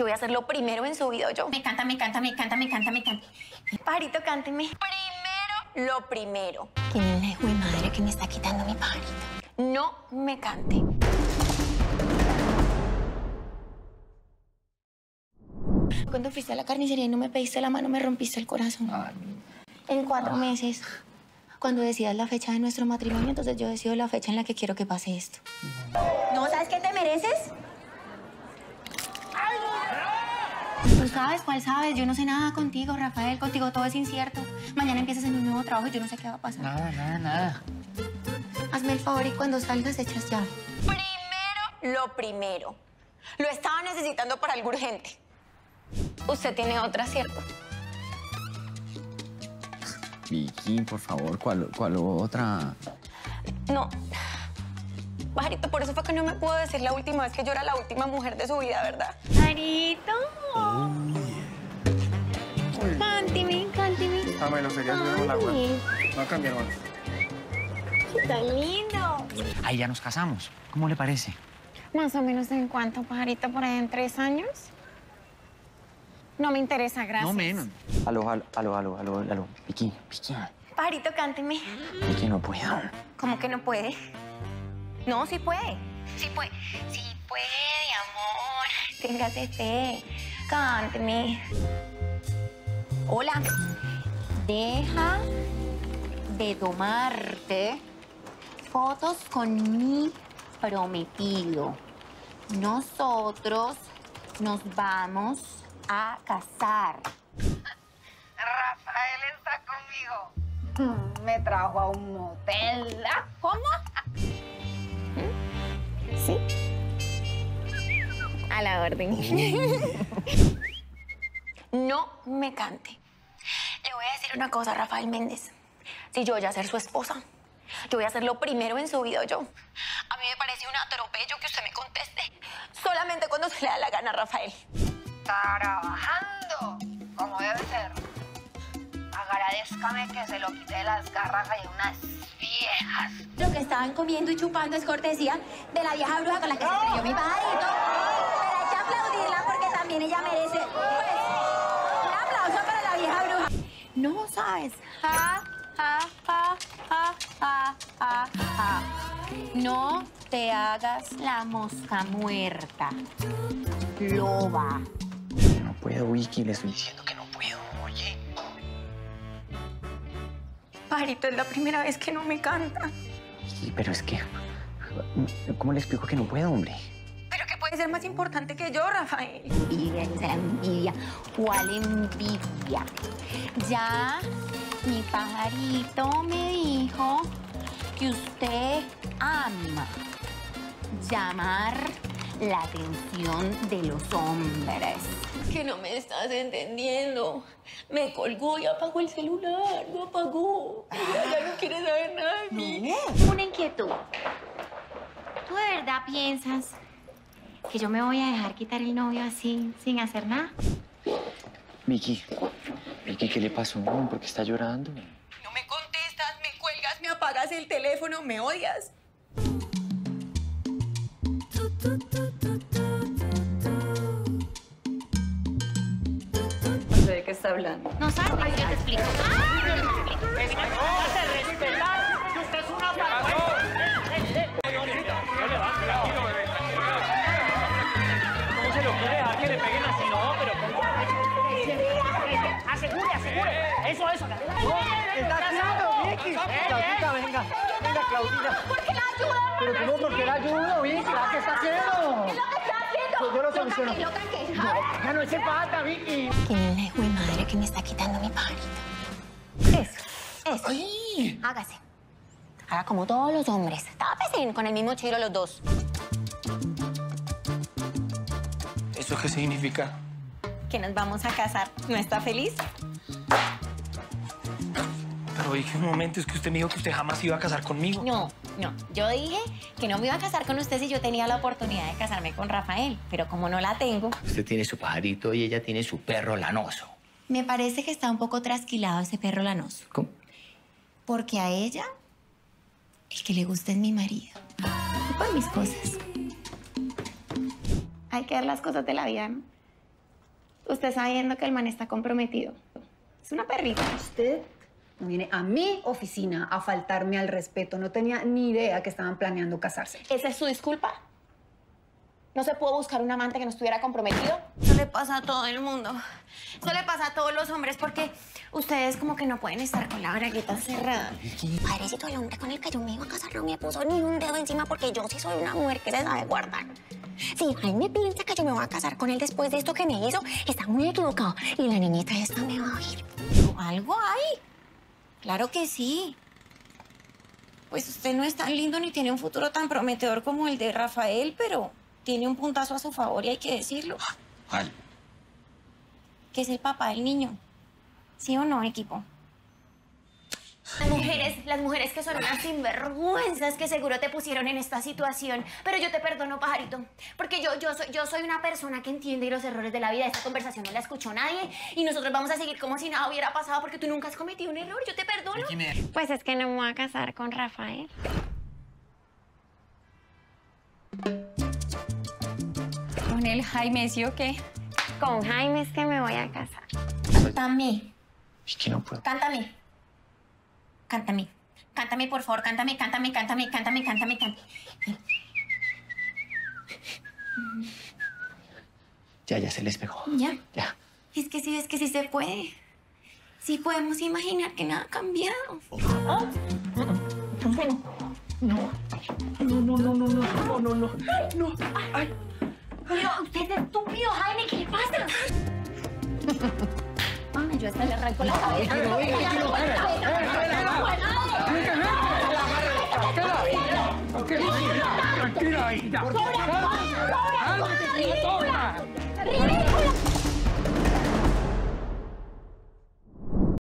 Yo voy a hacer lo primero en su video yo. Me encanta, me encanta, me encanta, me encanta, me encanta. Pajarito, cánteme. Primero, lo primero. ¿Quién es la hijo de madre que me está quitando mi pajarito? No me cante. Cuando fuiste a la carnicería y no me pediste la mano, me rompiste el corazón. Ay. En 4 meses, cuando decidas la fecha de nuestro matrimonio, entonces yo decido la fecha en la que quiero que pase esto. ¿No sabes qué te mereces? ¿Tú sabes cuál sabes? Yo no sé nada contigo, Rafael. Contigo todo es incierto. Mañana empiezas en un nuevo trabajo y yo no sé qué va a pasar. Nada. Hazme el favor y cuando salgas echas llave. Primero, lo primero. Lo estaba necesitando para algo urgente. Usted tiene otra, ¿cierto? Vicky, por favor, ¿cuál otra? No. Pajarito, por eso fue que no me pudo decir la última vez que yo era la última mujer de su vida, ¿verdad? Pajarito. Cánteme, cánteme. Bueno, sería así con la agua. Va a cambiar, bueno. ¡Tan lindo! Ahí ya nos casamos. ¿Cómo le parece? Más o menos en cuánto, pajarito, por ahí en 3 años. No me interesa, gracias. No menos. Aló. Vicky. Pajarito, cánteme. Vicky, no puedo. ¿Cómo que no puede? No, sí puede. Sí puede. Sí puede, amor. Téngase fe. Cánteme. Hola. Deja de tomarte fotos con mi prometido. Nosotros nos vamos a casar. Rafael está conmigo. Me trajo a un motel. ¿Cómo? Sí. A la orden. No me cante. Le voy a decir una cosa, Rafael Méndez. Si yo voy a ser su esposa, yo voy a hacer lo primero en su video yo. A mí me parece un atropello que usted me conteste solamente cuando se le da la gana, Rafael. Trabajando como debe ser. Agradézcame que se lo quite de las garras de unas viejas. Lo que estaban comiendo y chupando es cortesía de la vieja bruja con la que se estrelló mi pajarito. Pero hay que aplaudirla porque también ella merece, pues, un aplauso para la vieja bruja. No sabes. No te hagas la mosca muerta, loba. No puedo, Vicky. Le estoy diciendo que no puedo. Oye. Pajarito, es la primera vez que no me canta. Sí, pero es que... ¿Cómo le explico que no puedo, hombre? ¿Pero qué puede ser más importante que yo, Rafael? Envidia, será envidia. ¿Cuál envidia? Ya mi pajarito me dijo que usted ama llamar la atención de los hombres. Que no me estás entendiendo. Me colgó y apagó el celular. Lo apagó. Ya no quiere saber nada de mí. Una inquietud. ¿Tú de verdad piensas que yo me voy a dejar quitar el novio así, sin hacer nada? Vicky, ¿qué le pasó? ¿Por qué está llorando? No me contestas, me cuelgas, me apagas el teléfono, me odias. No sé de qué está hablando. No sabes, yo te explico. ¿Cómo se le ocurre dejar que le peguen así? No, pero asegure. Eso. ¡Está haciendo, Vicky! Claudita, venga, Claudita. ¿Por qué la ayudas? Pero ¿cómo? ¿Por qué la ayudo, Vicky? ¿Qué está haciendo? ¿Qué es lo que está haciendo? Pues yo lo soluciono. ¿Lo canqué? Ya no se pata, Vicky. ¿Quién es la hijo de madre que me está quitando mi pajarito? Eso. ¡Ay! Hágase. Haga como todos los hombres. Tápese con el mismo chiro los dos. ¿Eso qué significa? Que nos vamos a casar. ¿No está feliz? Pero dije un momento, es que usted me dijo que usted jamás iba a casar conmigo. No. Yo dije que no me iba a casar con usted si yo tenía la oportunidad de casarme con Rafael. Pero como no la tengo... Usted tiene su pajarito y ella tiene su perro lanoso. Me parece que está un poco trasquilado ese perro lanoso. ¿Cómo? Porque a ella, el que le gusta es mi marido. Y por mis cosas. Hay que ver las cosas de la vida, ¿no? Usted sabiendo que el man está comprometido. Es una perrita. Usted no viene a mi oficina a faltarme al respeto. No tenía ni idea que estaban planeando casarse. ¿Esa es su disculpa? ¿No se pudo buscar un amante que no estuviera comprometido? Eso le pasa a todo el mundo. Eso le pasa a todos los hombres porque ustedes como que no pueden estar con la bragueta cerrada. Padrecito, el hombre con el que yo me iba a casar no me puso ni un dedo encima porque yo sí soy una mujer que se sabe guardar. Si Jaime piensa que yo me voy a casar con él después de esto que me hizo, está muy equivocado. Y la niñita esta me va a ir. Algo hay. Claro que sí. Pues usted no es tan lindo ni tiene un futuro tan prometedor como el de Rafael, pero tiene un puntazo a su favor y hay que decirlo. ¿Cuál? Que es el papá del niño. ¿Sí o no, equipo? Las mujeres que son unas sinvergüenzas que seguro te pusieron en esta situación. Pero yo te perdono, pajarito. Porque yo soy una persona que entiende los errores de la vida. Esta conversación no la escuchó nadie. Y nosotros vamos a seguir como si nada hubiera pasado porque tú nunca has cometido un error. Yo te perdono. Pues es que no me voy a casar con Rafael. ¿Con el Jaime, sí o qué? Con Jaime es que me voy a casar. Cántame. Vicky, no puedo. Cántame. Cántame. Cántame, por favor. Cántame. Ya se les pegó. ¿Ya? Ya. Es que sí se puede. Sí podemos imaginar que nada ha cambiado. Pero usted es estúpido, Jaime, ¿qué le pasa? Ay, yo hasta le arranco la cabeza. Tranquila, hijita.